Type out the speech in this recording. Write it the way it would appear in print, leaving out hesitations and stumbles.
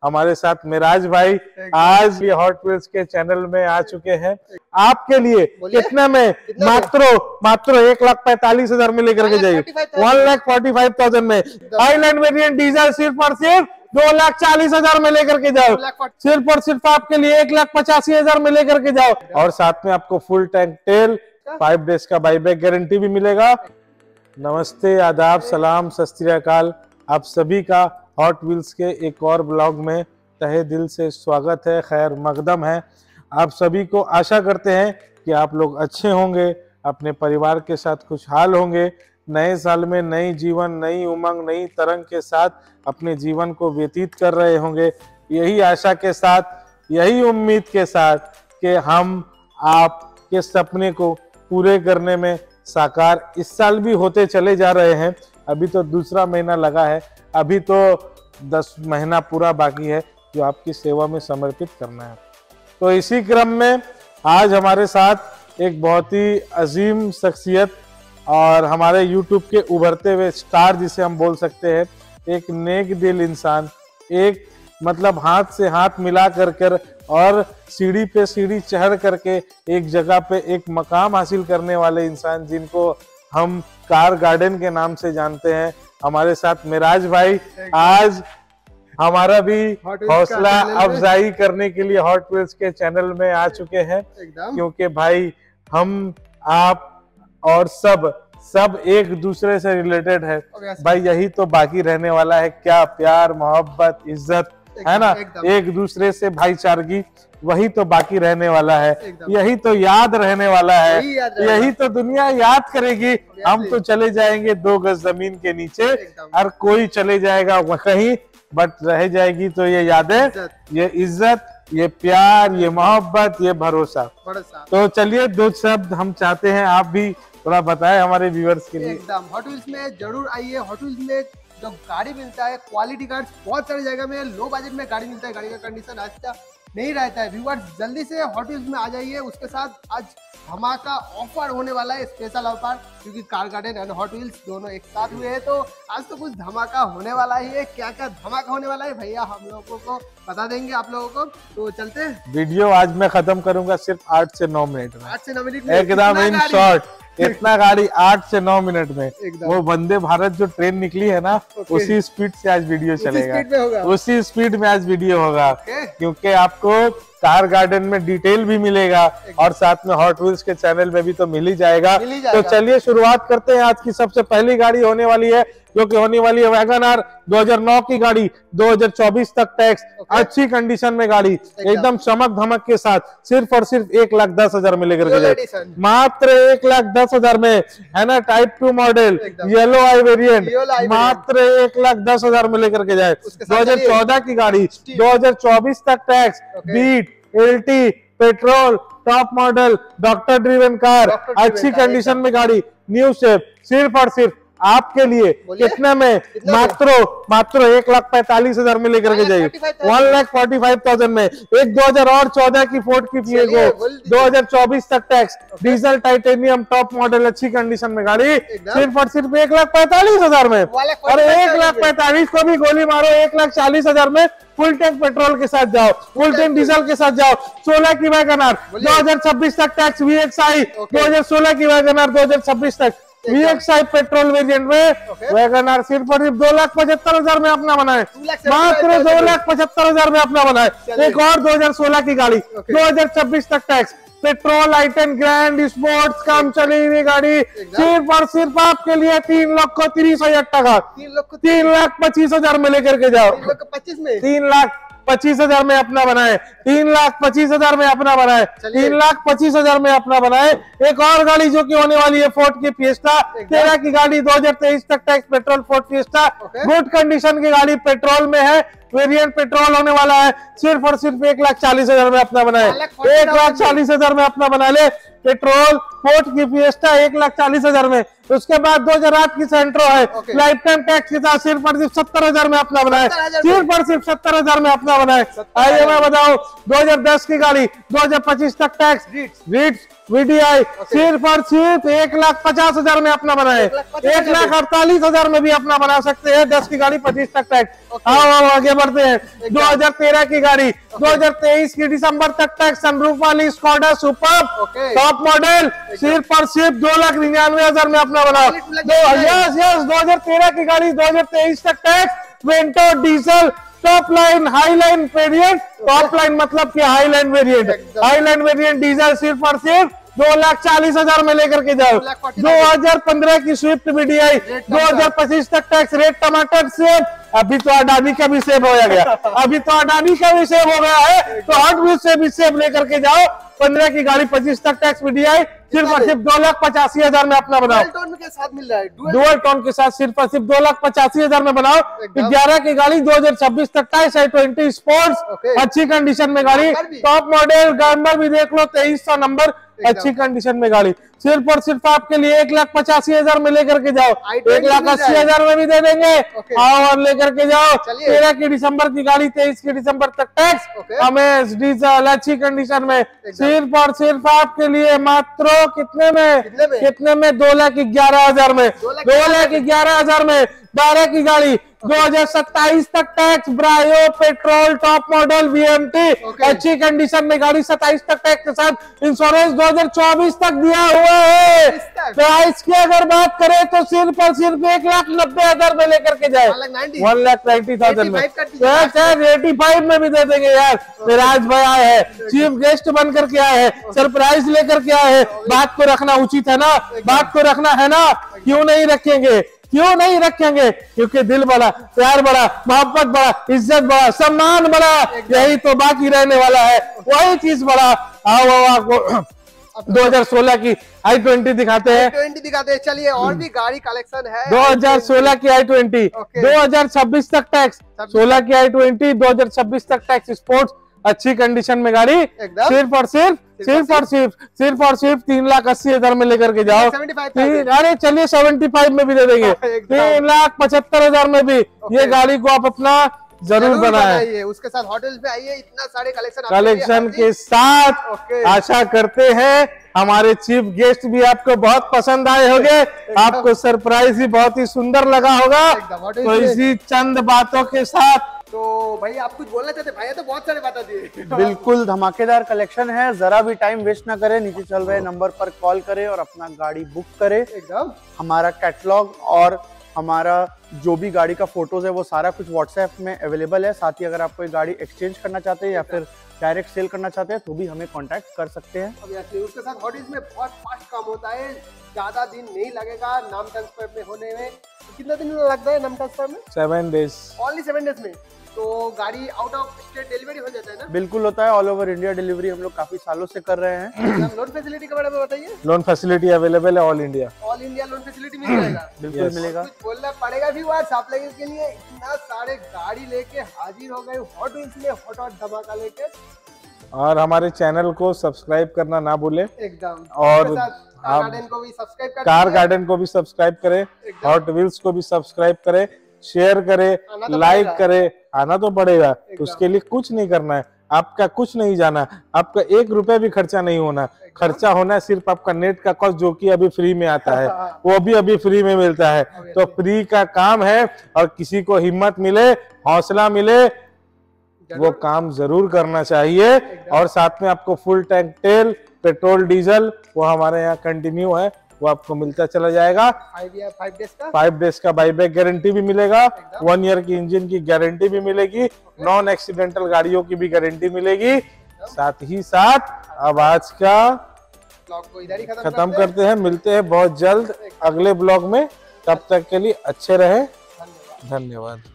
हमारे साथ मिराज भाई आज ये हॉट व्हील्स के चैनल में आ चुके हैं आपके लिए। कितने में? मात्र 1,45,000 में लेकर के जाइए। 1,45,000 में हाईलैंड वेरिएंट डीजल सिर्फ और सिर्फ 2,40,000 में लेकर के जाओ। सिर्फ और सिर्फ आपके लिए 1,85,000 में लेकर के जाओ। और साथ में आपको फुल टैंक तेल 5 डेज का बाईबैक गारंटी भी मिलेगा। नमस्ते, आदाब, सलाम, सत श्री अकाल। आप सभी का हॉट व्हील्स के एक और ब्लॉग में तहे दिल से स्वागत है, खैर मकदम है। आप सभी को आशा करते हैं कि आप लोग अच्छे होंगे, अपने परिवार के साथ खुशहाल होंगे, नए साल में नई जीवन, नई उमंग, नई तरंग के साथ अपने जीवन को व्यतीत कर रहे होंगे। यही आशा के साथ, यही उम्मीद के साथ कि हम आपके सपने को पूरे करने में साकार इस साल भी होते चले जा रहे हैं। अभी तो दूसरा महीना लगा है, अभी तो 10 महीना पूरा बाकी है जो आपकी सेवा में समर्पित करना है। तो इसी क्रम में आज हमारे साथ एक बहुत ही अजीम शख्सियत और हमारे यूट्यूब के उभरते हुए स्टार जिसे हम बोल सकते हैं, एक नेक दिल इंसान, एक मतलब हाथ से हाथ मिला कर और सीढ़ी पे सीढ़ी चढ़ करके एक जगह पे एक मकाम हासिल करने वाले इंसान जिनको हम कार गार्डन के नाम से जानते हैं। हमारे साथ मिराज भाई आज हमारा भी हौसला अफजाई करने के लिए हॉट व्हील्स के चैनल में आ चुके हैं, क्योंकि भाई हम, आप और सब एक दूसरे से रिलेटेड है भाई। यही तो बाकी रहने वाला है, क्या प्यार, मोहब्बत, इज्जत है ना, एक दूसरे से भाईचारगी, वही तो बाकी रहने वाला है। यही तो याद रहने वाला है, यही तो दुनिया याद करेगी। हम तो चले जाएंगे 2 गज जमीन के नीचे, हर कोई चले जाएगा कहीं, बट रह जाएगी तो ये यादें, ये इज्जत, ये प्यार, ये मोहब्बत, ये भरोसा। तो चलिए 2 शब्द हम चाहते हैं आप भी थोड़ा बताएं हमारे व्यूअर्स के लिए। एकदम हॉट व्हील्स में जरूर आइए। हॉट व्हील्स में जो गाड़ी मिलता है, क्वालिटी कार्ड बहुत सारी जगह में लो बजट में गाड़ी मिलता है, गाड़ी का कंडीशन अच्छा नहीं रहता है। व्यूअर्स जल्दी से हॉट व्हील्स में आ जाइए। उसके साथ आज धमाका ऑफर होने वाला है, स्पेशल ऑफर, क्योंकि car garden and hot wheels दोनों एक साथ हुए हैं, तो आज तो कुछ धमाका होने वाला ही है। क्या क्या धमाका होने वाला है भैया हम लोगों को बता देंगे आप लोगों को। तो चलते हैं। वीडियो आज मैं खत्म करूंगा सिर्फ 8 से 9 मिनट में, 8 से 9 मिनट में एकदम इन शॉर्ट। इतना गाड़ी 8 से 9 मिनट में, वो वंदे भारत जो ट्रेन निकली है ना, उसी स्पीड से आज वीडियो चलेगा, उसी स्पीड में आज वीडियो होगा, क्योंकि आपको कार गार्डन में डिटेल भी मिलेगा और साथ में हॉट व्हील्स के चैनल में भी तो मिल ही जाएगा। तो चलिए शुरुआत करते हैं। आज की सबसे पहली गाड़ी होने वाली है, जो कि होने वाली है वैगन आर 2009 की गाड़ी, 2024 तक टैक्स, अच्छी कंडीशन में गाड़ी, एकदम चमक धमक के साथ, सिर्फ और सिर्फ 1,10,000 में लेकर के जाए। मात्र 1,10,000 में, है ना, type 2 model, yellow I variant, मात्र 1,10,000 में लेकर के जाए। 2014 की गाड़ी, 2024 तक tax, Beat, LT, petrol, top model, doctor driven car, अच्छी कंडीशन में गाड़ी, न्यू शेप, सिर्फ और सिर्फ आपके लिए। कितने में? मात्र 1,45,000 में लेकर के जाइए। 1,45,000 में एक 2014 की फोर्ड की फिएगो, 2024 तक tax, diesel titanium top model, अच्छी कंडीशन में गाड़ी, सिर्फ और सिर्फ 1,45,000 में। और 1,45,000 को भी गोली मारो, 1,40,000 में फुल टैंक पेट्रोल के साथ जाओ, फुल टैंक डीजल के साथ जाओ। 16 की वैगन आर 2026 तक टैक्स, VXI 2016 की वैगन आर 2026 तक VXI पेट्रोल वेरिएंट में वैगन आर सिर्फ और सिर्फ 2,75,000 में अपना बनाए, मात्र 2,75,000 में अपना बनाए। एक और 2016 की गाड़ी, 2026 तक tax, petrol i10 grand sports, काम चली हुई गाड़ी, सिर्फ और सिर्फ आपके लिए 3,30,000 टका, 3,25,000 में लेकर के जाओ। 3,25,000 में अपना बनाए, 3,25,000 में अपना बनाए, 3,25,000 में अपना बनाए। एक और गाड़ी जो कि होने वाली है फोर्ड की फिएस्टा, 13 की गाड़ी, 2023 तक tax, petrol Ford Fiesta, good condition की गाड़ी, पेट्रोल में है, वेरिएंट पेट्रोल होने वाला है, सिर्फ और सिर्फ 1,40,000 में अपना बनाए, 1,40,000 में अपना बना ले। पेट्रोल फोर्ड की फिएस्टा 1,40,000 में। उसके बाद 2008 की सेंट्रो है, लाइफ टाइम टैक्स के साथ, सिर्फ और सिर्फ 70,000 में अपना बनाए, सिर्फ और सिर्फ 70,000 में अपना बनाए। आइए मैं बताऊं, 2010 की गाड़ी, 2025 तक टैक्स, रीट्स VDI सिर्फ और सिर्फ 1,50,000 में अपना बनाए, 1,48,000 में भी अपना बना सकते हैं। 10 की गाड़ी 25 तक टैक्स। आओ आगे बढ़ते हैं। 2013 की गाड़ी 2023 की दिसंबर तक टैक्स, सनरूफ वाली स्कॉडा सुपर टॉप मॉडल, सिर्फ और सिर्फ 2,99,000 में अपना बनाओ। यस 2013 की गाड़ी 2023 तक tax, Vento diesel top line high line variant, top line मतलब कि high line variant, high line variant diesel सिर्फ और सिर्फ 2,40,000 में लेकर के जाओ। 2015 की स्विफ्ट VDI 2025 तक टैक्स, रेट टमाटर सेब, अभी तो अडानी का भी सेब हो गया, अभी तो अडानी का भी सेब हो गया है, तो हॉट व्हील्स से भी सेब लेकर के जाओ। 15 की गाड़ी 25 तक टैक्स VDI सिर्फ और सिर्फ 2,85,000 में अपना बनाओ। डुअल टोन के साथ मिल रहा है, डुअल टोन के साथ सिर्फ और सिर्फ 2,85,000 में बनाओ। 11 की गाड़ी 2026 तक टैक्स, i20 स्पोर्ट्स अच्छी कंडीशन में गाड़ी, टॉप मॉडल गैम्बर भी देख लो, 2300 नंबर, अच्छी कंडीशन में गाड़ी, सिर्फ और सिर्फ आपके लिए 1,85,000 में लेकर के जाओ। 1,80,000 में भी दे देंगे, आओ और लेकर के जाओ। 13 की दिसंबर की गाड़ी 23 की दिसंबर तक टैक्स, हमें डीजल अच्छी कंडीशन में, सिर्फ और सिर्फ आपके लिए मात्र कितने में 2,11,000 में, 2,11,000 में। 12 की गाड़ी 2027 तक tax, Brio petrol top model VMT अच्छी कंडीशन में गाड़ी, 27 तक टैक्स के साथ, इंश्योरेंस 2024 तक दिया हुआ है। प्राइस की अगर बात करें तो सिर्फ और सिर्फ 1,90,000 में लेकर के जाए, 1,90,000 में, 85 में भी दे देंगे यार। राज भाई आए हैं, चीफ गेस्ट बन करके आए हैं, सरप्राइज लेकर के आए हैं, बात को रखना उचित है ना, बात को रखना है ना, क्यों नहीं रखेंगे, क्यों नहीं रखेंगे, क्योंकि दिल बड़ा, प्यार बड़ा, मोहब्बत बड़ा, इज्जत बड़ा, सम्मान बड़ा, यही तो बाकी रहने वाला है, वही चीज बड़ा। आओ आपको 2016 की i20 दिखाते हैं, चलिए और भी गाड़ी कलेक्शन है। 2016 की i20 2026 तक टैक्स, 16 की i20 2026 तक टैक्स, स्पोर्ट्स अच्छी कंडीशन में गाड़ी, सिर्फ और सिर्फ 3,80,000 में लेकर के जाओ। अरे चलिए 75 में भी दे देंगे, 3,75,000 में भी ये गाड़ी को आप अपना जरूर बनाए। उसके साथ होटल्स में आइए, इतना सारे कलेक्शन के साथ आशा करते हैं हमारे चीफ गेस्ट भी आपको बहुत पसंद आए होंगे, आपको सरप्राइज भी बहुत ही सुंदर लगा होगा। तो इसी चंद बातों के साथ तो भाई आप कुछ बोलना चाहते, भाई तो बहुत सारे बता दिए। बिल्कुल धमाकेदार कलेक्शन है, जरा भी टाइम वेस्ट ना करें, नीचे चल रहे नंबर पर कॉल करें और अपना गाड़ी बुक करें। एकदम हमारा कैटलॉग और हमारा जो भी गाड़ी का फोटोज है वो सारा कुछ व्हाट्सएप में अवेलेबल है। साथ ही अगर आप कोई गाड़ी एक्सचेंज करना चाहते हैं या फिर डायरेक्ट सेल करना चाहते हैं तो भी हमें कांटेक्ट कर सकते हैं। उसके साथ हॉटल्स में बहुत फास्ट काम होता है, ज्यादा दिन नहीं लगेगा नाम ट्रांसफर में होने में। कितना दिन लगता है नाम ट्रांसफर में? 7 डेज, ओनली 7 डेज में तो गाड़ी आउट ऑफ स्टेट डिलीवरी हो जाता है ना? बिल्कुल होता है, ऑल ओवर इंडिया डिलीवरी हम लोग काफी सालों से कर रहे हैं। लोन फैसिलिटी के बारे में बताइए। लोन फैसिलिटी अवेलेबल है ऑल इंडिया लोन फैसिलिटी मिल जाएगा। बिल्कुल मिलेगा। कुछ बोलना पड़ेगा भी व्हाट्स आप लोगों के लिए, इतना सारे गाड़ी लेके हाजिर हो गए हॉट व्हील्स में, हॉट धमाका लेके। और हमारे चैनल को सब्सक्राइब करना ना भूले एकदम, और कार गार्डन को भी सब्सक्राइब करें, कार गार्डन को भी सब्सक्राइब करें, हॉट व्हील्स को भी सब्सक्राइब करें, शेयर करें, लाइक करें। आना तो पड़ेगा, उसके लिए कुछ नहीं करना है, आपका कुछ नहीं जाना, आपका 1 रुपया भी खर्चा नहीं होना, खर्चा होना है सिर्फ आपका नेट का कॉस्ट, जो कि अभी फ्री में आता है, वो भी अभी फ्री में मिलता है। तो फ्री का काम है, और किसी को हिम्मत मिले, हौसला मिले, वो काम जरूर करना चाहिए। और साथ में आपको फुल टैंक तेल, पेट्रोल, डीजल वो हमारे यहाँ कंटिन्यू है, वो आपको मिलता चला जाएगा। 5 डेज का बाईबैक गारंटी भी मिलेगा, 1 ईयर की इंजन की गारंटी भी मिलेगी, नॉन एक्सीडेंटल गाड़ियों की भी गारंटी मिलेगी। साथ ही साथ अब आज का ब्लॉग को इधर ही खत्म करते हैं, मिलते हैं बहुत जल्द अगले ब्लॉग में, तब तक के लिए अच्छे रहे, धन्यवाद।